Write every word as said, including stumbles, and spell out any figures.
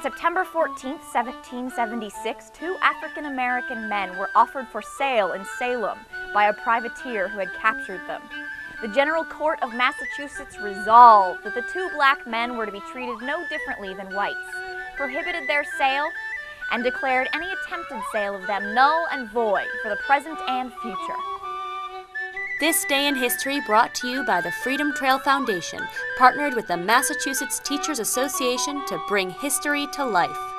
On September fourteenth, seventeen seventy-six, two African-American men were offered for sale in Salem by a privateer who had captured them. The General Court of Massachusetts resolved that the two black men were to be treated no differently than whites, prohibited their sale, and declared any attempted sale of them null and void for the present and future. This Day in History brought to you by the Freedom Trail Foundation, partnered with the Massachusetts Teachers Association to bring history to life.